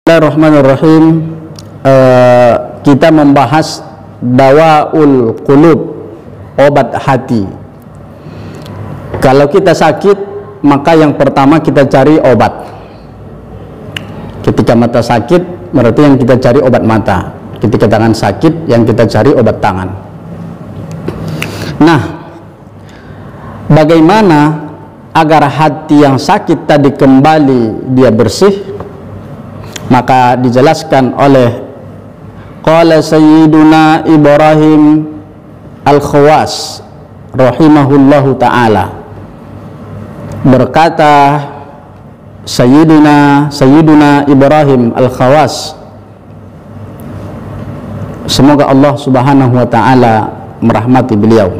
Bismillahirrahmanirrahim. Kita membahas dawaul qulub, obat hati. Kalau kita sakit, maka yang pertama kita cari obat. Ketika mata sakit, berarti yang kita cari obat mata. Ketika tangan sakit, yang kita cari obat tangan. Nah, bagaimana agar hati yang sakit tadi kembali dia bersih? Maka dijelaskan oleh qala Sayyiduna Ibrahim Al-Khawas rahimahullahu ta'ala, berkata Sayyiduna Ibrahim Al-Khawas, semoga Allah subhanahu wa ta'ala merahmati beliau,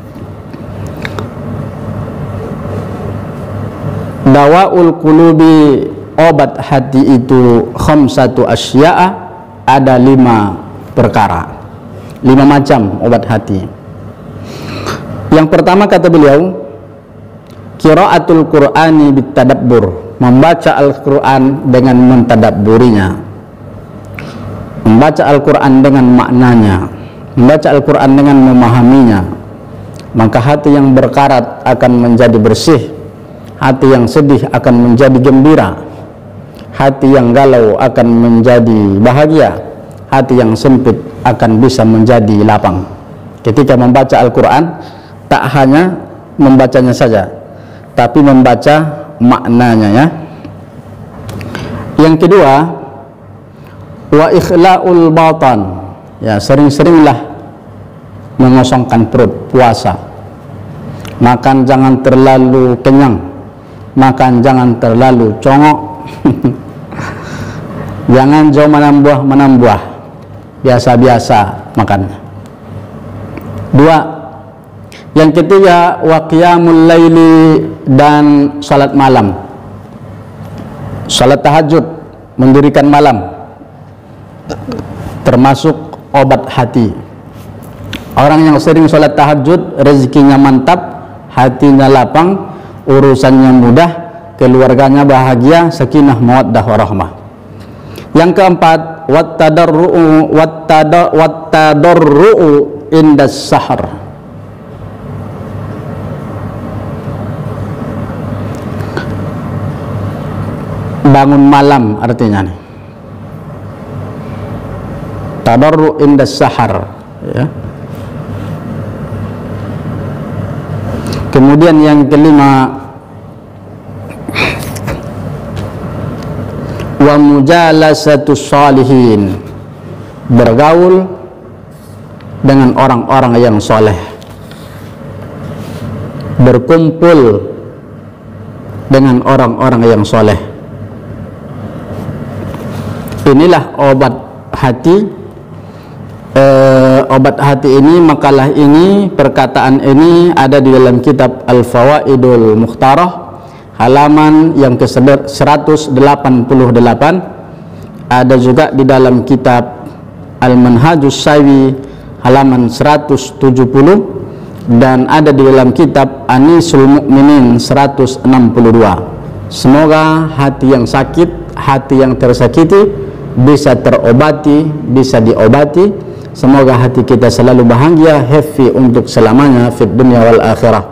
dawaul qulubi, obat hati itu khamsatu asya'a, ada 5 perkara, 5 macam obat hati. Yang pertama kata beliau, qiraatul Qur'ani bitadabbur, membaca Al-Qur'an dengan mentadabburinya, membaca Al-Qur'an dengan maknanya, membaca Al-Qur'an dengan memahaminya, maka hati yang berkarat akan menjadi bersih, hati yang sedih akan menjadi gembira, hati yang galau akan menjadi bahagia, hati yang sempit akan bisa menjadi lapang. Ketika membaca Al-Quran, tak hanya membacanya saja, tapi membaca maknanya, ya. Yang kedua, wa ikhla'ul batan, ya, sering-seringlah mengosongkan perut, puasa. Makan jangan terlalu kenyang, makan jangan terlalu congok. Jangan jauh menambah, biasa-biasa makannya. 2. Yang ketiga, wa qiyamul laili, dan salat malam, salat tahajud, mendirikan malam, termasuk obat hati. Orang yang sering salat tahajud, rezekinya mantap, hatinya lapang, urusannya mudah, keluarganya bahagia, sakinah, mawaddah, warahmah. Yang keempat, wattadarru'u indas sahar, bangun malam artinya nih, tadarru' indas sahar, ya. Kemudian yang kelima, wa mujalasatus shalihin, bergaul dengan orang-orang yang soleh, berkumpul dengan orang-orang yang soleh. Inilah obat hati. Obat hati ini, makalah ini, perkataan ini ada di dalam kitab Al-Fawaidul Mukhtarah, halaman yang ke-188, ada juga di dalam kitab Al-Manhajus Sawi halaman 170, dan ada di dalam kitab Anisul Mukminin 162. Semoga hati yang sakit, hati yang tersakiti bisa terobati, bisa diobati. Semoga hati kita selalu bahagia, happy untuk selamanya, fid dunya wal akhirah.